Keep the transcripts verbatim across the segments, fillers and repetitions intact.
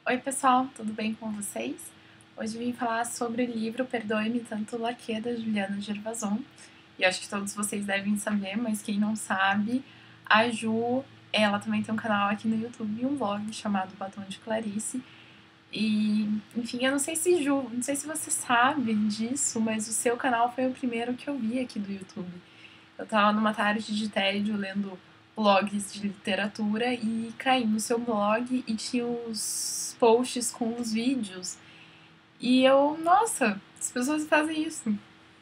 Oi pessoal, tudo bem com vocês? Hoje eu vim falar sobre o livro Perdoe-me Tanto Laquê, da Juliana Gervason. E acho que todos vocês devem saber, mas quem não sabe, a Ju, ela também tem um canal aqui no YouTube e um blog chamado Batom de Clarice. E, enfim, eu não sei se Ju, não sei se você sabe disso, mas o seu canal foi o primeiro que eu vi aqui do YouTube. Eu tava numa tarde de tédio lendo blogs de literatura e caí no seu blog e tinha os posts com os vídeos. E eu, nossa, as pessoas fazem isso.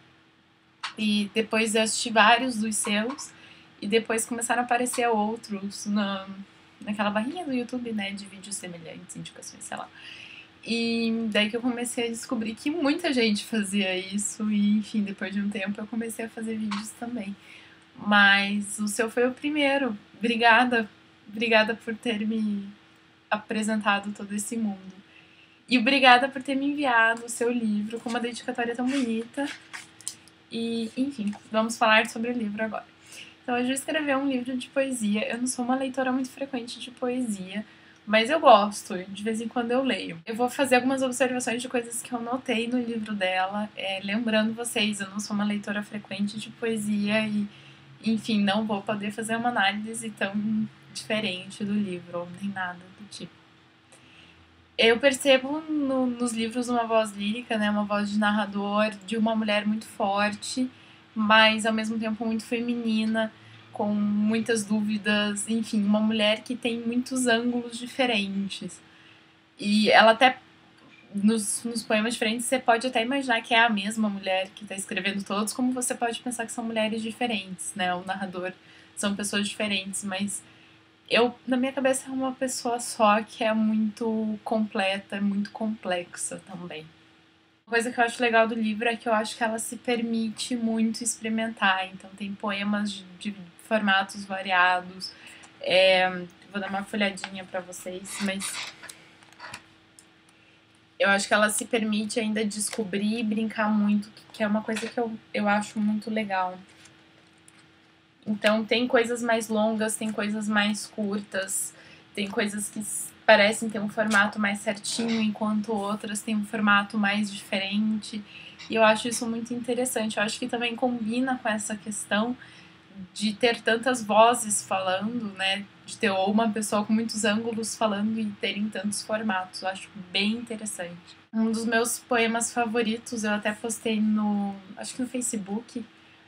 E depois eu assisti vários dos seus e depois começaram a aparecer outros na, naquela barrinha do YouTube, né, de vídeos semelhantes, indicações, sei lá. E daí que eu comecei a descobrir que muita gente fazia isso e, enfim, depois de um tempo eu comecei a fazer vídeos também. Mas o seu foi o primeiro. Obrigada, obrigada por ter me apresentado todo esse mundo. E obrigada por ter me enviado o seu livro com uma dedicatória tão bonita. E, enfim, vamos falar sobre o livro agora. Então, eu já escrevi um livro de poesia. Eu não sou uma leitora muito frequente de poesia, mas eu gosto, de vez em quando eu leio. Eu vou fazer algumas observações de coisas que eu notei no livro dela. É, lembrando vocês, eu não sou uma leitora frequente de poesia e, enfim, não vou poder fazer uma análise tão diferente do livro, ou nem nada do tipo. Eu percebo no, nos livros uma voz lírica, né, uma voz de narrador, de uma mulher muito forte, mas ao mesmo tempo muito feminina, com muitas dúvidas, enfim, uma mulher que tem muitos ângulos diferentes. E ela até, nos, nos poemas diferentes, você pode até imaginar que é a mesma mulher que está escrevendo todos, como você pode pensar que são mulheres diferentes, né? O narrador são pessoas diferentes, mas eu, na minha cabeça, é uma pessoa só que é muito completa, muito complexa também. Uma coisa que eu acho legal do livro é que eu acho que ela se permite muito experimentar. Então tem poemas de, de formatos variados. É, vou dar uma folhadinha pra vocês, mas eu acho que ela se permite ainda descobrir e brincar muito, que é uma coisa que eu, eu acho muito legal. Então tem coisas mais longas, tem coisas mais curtas, tem coisas que parecem ter um formato mais certinho, enquanto outras têm um formato mais diferente. E eu acho isso muito interessante. Eu acho que também combina com essa questão de ter tantas vozes falando, né? De ter ou uma pessoa com muitos ângulos falando e terem tantos formatos. Eu acho bem interessante. Um dos meus poemas favoritos, eu até postei no, acho que no Facebook,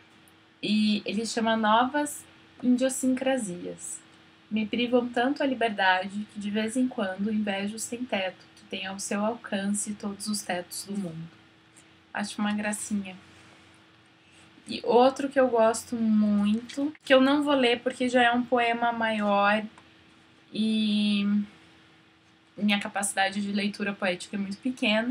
e ele chama Novas Idiosincrasias. Me privam tanto a liberdade que de vez em quando invejo sem teto, que tem ao seu alcance todos os tetos do mundo. Acho uma gracinha. E outro que eu gosto muito, que eu não vou ler porque já é um poema maior e minha capacidade de leitura poética é muito pequena,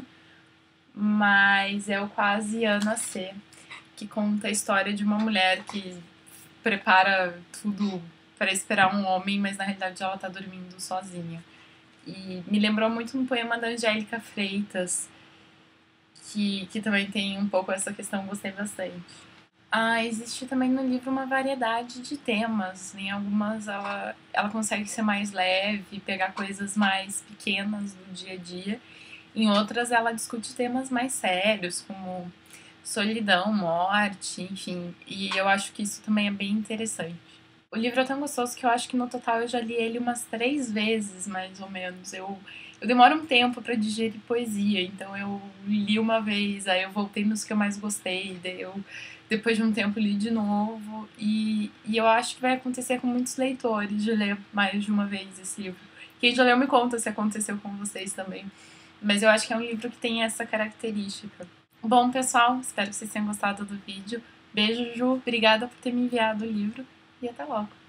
mas é o Quase Ana C, que conta a história de uma mulher que prepara tudo para esperar um homem, mas na realidade ela tá dormindo sozinha. E me lembrou muito um poema da Angélica Freitas, que, que também tem um pouco essa questão, gostei bastante. Ah, existe também no livro uma variedade de temas. Em algumas ela, ela consegue ser mais leve, pegar coisas mais pequenas do dia a dia. Em outras ela discute temas mais sérios, como solidão, morte, enfim. E eu acho que isso também é bem interessante. O livro é tão gostoso que eu acho que no total eu já li ele umas três vezes, mais ou menos. Eu, eu demoro um tempo pra digerir poesia, então eu li uma vez, aí eu voltei nos que eu mais gostei, daí eu, depois de um tempo, li de novo. E, e eu acho que vai acontecer com muitos leitores de ler mais de uma vez esse livro. Quem já leu me conta se aconteceu com vocês também. Mas eu acho que é um livro que tem essa característica. Bom, pessoal, espero que vocês tenham gostado do vídeo. Beijo, Ju. Obrigada por ter me enviado o livro e até logo.